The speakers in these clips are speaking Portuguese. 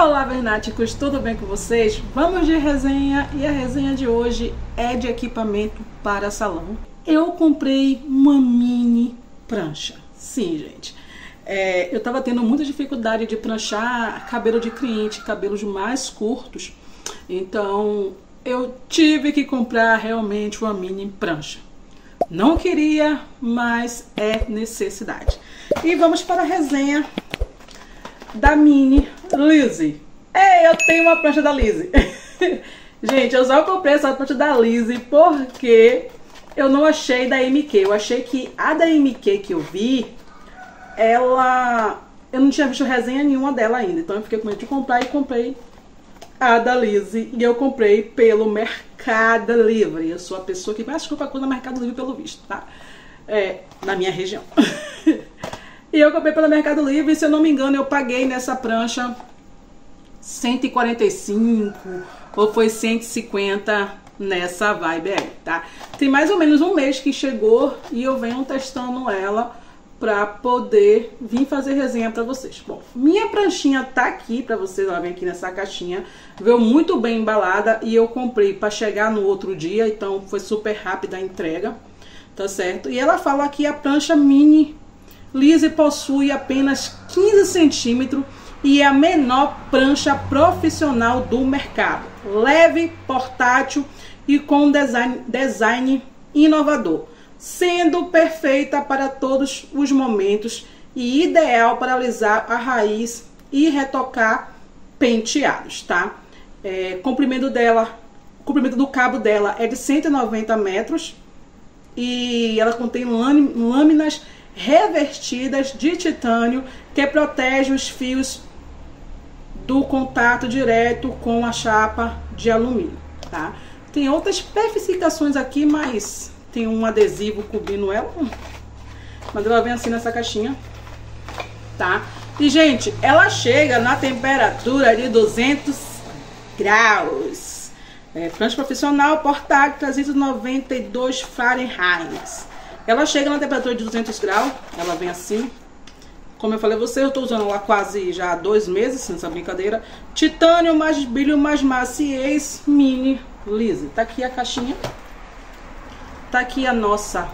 Olá, vernáticos, tudo bem com vocês? Vamos de resenha e a resenha de hoje é de equipamento para salão. Eu comprei uma mini prancha. Sim, gente. Eu tava tendo muita dificuldade de pranchar cabelo de cliente, cabelos mais curtos. Então, eu tive que comprar realmente uma mini prancha. Não queria, mas é necessidade. E vamos para a resenha da mini Lizzy. Eu tenho uma prancha da Lizzy. Gente, eu só comprei essa prancha da Lizzy porque eu não achei da MK. Eu achei que a da MK que eu vi, eu não tinha visto resenha nenhuma dela ainda. Então eu fiquei com medo de comprar e comprei a da Lizzy. E eu comprei pelo Mercado Livre. Eu sou a pessoa que mais compra coisa no Mercado Livre, pelo visto, tá? Na minha região. E eu comprei pelo Mercado Livre, e se eu não me engano, eu paguei nessa prancha 145 ou foi 150 nessa vibe aí, tá? Tem mais ou menos um mês que chegou e eu venho testando ela pra poder vir fazer resenha pra vocês. Bom, minha pranchinha tá aqui pra vocês, ela vem aqui nessa caixinha, veio muito bem embalada e eu comprei pra chegar no outro dia, então foi super rápida a entrega, tá certo? E ela fala que a prancha mini Lizzy possui apenas 15 centímetros e é a menor prancha profissional do mercado. Leve, portátil e com design inovador, sendo perfeita para todos os momentos e ideal para alisar a raiz e retocar penteados, tá? O comprimento do cabo dela é de 190 metros e ela contém lâminas revestidas de titânio que protege os fios do contato direto com a chapa de alumínio, tá? Tem outras especificações aqui, mas tem um adesivo cobrindo ela, mas ela vem assim nessa caixinha, tá? E, gente, ela chega na temperatura de 200 graus. Prancha profissional, portátil, 392 Fahrenheit. Ela chega na temperatura de 200 graus, ela vem assim. Como eu falei a você, eu tô usando ela quase já há 2 meses, nessa brincadeira. Titânio, mais brilho, mais maciez, mini Lizzy. Tá aqui a caixinha. Tá aqui a nossa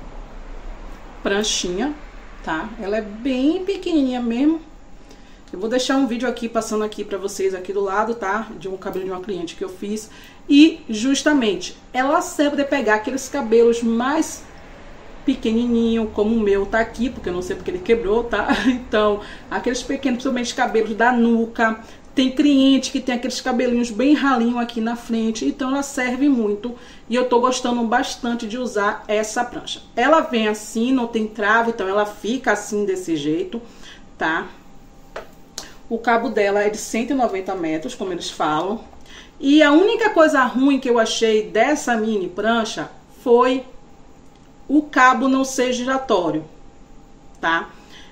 pranchinha, tá? Ela é bem pequenininha mesmo. Eu vou deixar um vídeo aqui, passando aqui pra vocês aqui do lado, tá? De um cabelo de uma cliente que eu fiz. E, justamente, ela serve de pegar aqueles cabelos mais pequenininho, como o meu tá aqui, porque eu não sei porque ele quebrou, tá? Então, aqueles pequenos, principalmente cabelos da nuca. Tem cliente que tem aqueles cabelinhos bem ralinho aqui na frente, então ela serve muito. E eu tô gostando bastante de usar essa prancha. Ela vem assim, não tem trava, então ela fica assim desse jeito, tá? O cabo dela é de 190 metros, como eles falam. E a única coisa ruim que eu achei dessa mini prancha foi o cabo não ser giratório, tá?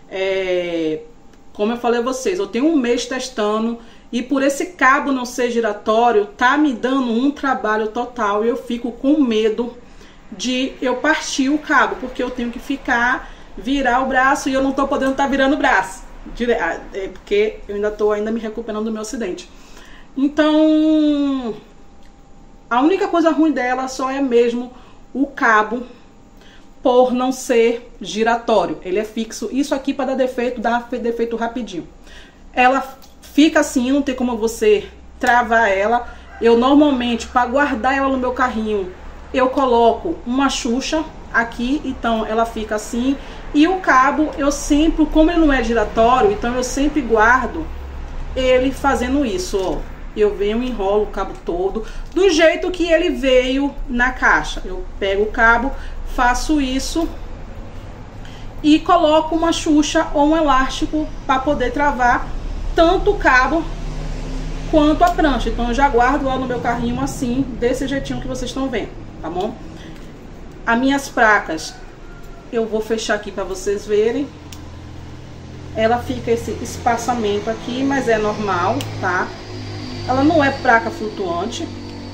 Como eu falei a vocês, eu tenho um mês testando e por esse cabo não ser giratório, tá me dando um trabalho total e eu fico com medo de eu partir o cabo, porque eu tenho que virar o braço e eu não tô podendo estar virando o braço, porque eu ainda tô me recuperando do meu acidente. Então, a única coisa ruim dela só é mesmo o cabo, por não ser giratório, ele é fixo. Isso aqui para dar defeito rapidinho. Ela fica assim, não tem como você travar ela. Eu normalmente, para guardar ela no meu carrinho, eu coloco uma Xuxa aqui, então ela fica assim. E o cabo, eu sempre, como ele não é giratório, então eu sempre guardo ele fazendo isso, ó. Eu venho e enrolo o cabo todo, do jeito que ele veio na caixa. Eu pego o cabo, faço isso e coloco uma Xuxa ou um elástico para poder travar tanto o cabo quanto a prancha. Então eu já guardo lá no meu carrinho assim, desse jeitinho que vocês estão vendo, tá bom? As minhas placas eu vou fechar aqui para vocês verem. Ela fica esse espaçamento aqui, mas é normal, tá? Ela não é placa flutuante,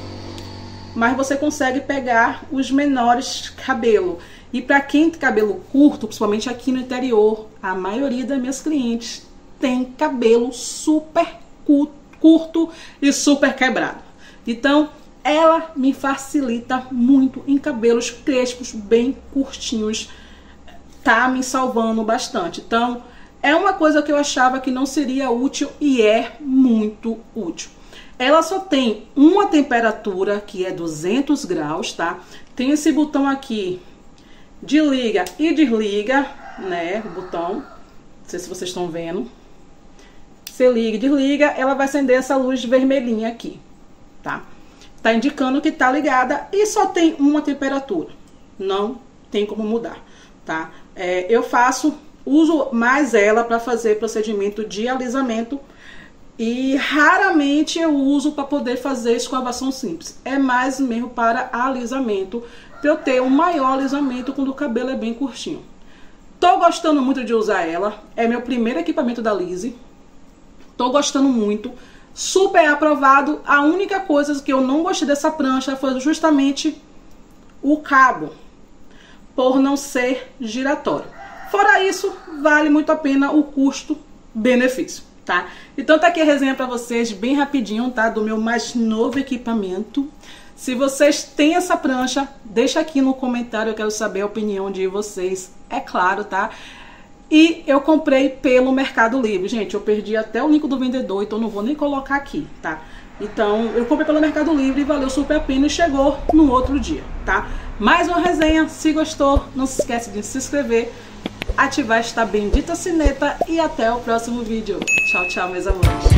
mas você consegue pegar os menores cabelos. E para quem tem cabelo curto, principalmente aqui no interior, a maioria das minhas clientes tem cabelo super curto e super quebrado. Então, ela me facilita muito em cabelos crespos, bem curtinhos. Tá me salvando bastante. Então, é uma coisa que eu achava que não seria útil e é muito útil. Ela só tem uma temperatura, que é 200 graus, tá? Tem esse botão aqui de liga e desliga, né? O botão, não sei se vocês estão vendo. Você liga e desliga, ela vai acender essa luz vermelhinha aqui, tá? Tá indicando que tá ligada e só tem uma temperatura. Não tem como mudar, tá? Eu uso mais ela para fazer procedimento de alisamento e raramente eu uso para poder fazer escovação simples. É mais mesmo para alisamento, para eu ter um maior alisamento quando o cabelo é bem curtinho. Tô gostando muito de usar ela, é meu primeiro equipamento da Lizzie. Tô gostando muito, super aprovado. A única coisa que eu não gostei dessa prancha foi justamente o cabo, por não ser giratório. Fora isso, vale muito a pena o custo-benefício, tá? Então tá aqui a resenha pra vocês, bem rapidinho, tá? Do meu mais novo equipamento. Se vocês têm essa prancha, deixa aqui no comentário, eu quero saber a opinião de vocês, é claro, tá? E eu comprei pelo Mercado Livre. Gente, eu perdi até o link do vendedor, então não vou nem colocar aqui, tá? Então, eu comprei pelo Mercado Livre e valeu super a pena e chegou no outro dia, tá? Mais uma resenha, se gostou, não se esquece de se inscrever, ativar esta bendita sineta e até o próximo vídeo. Tchau, tchau, meus amores.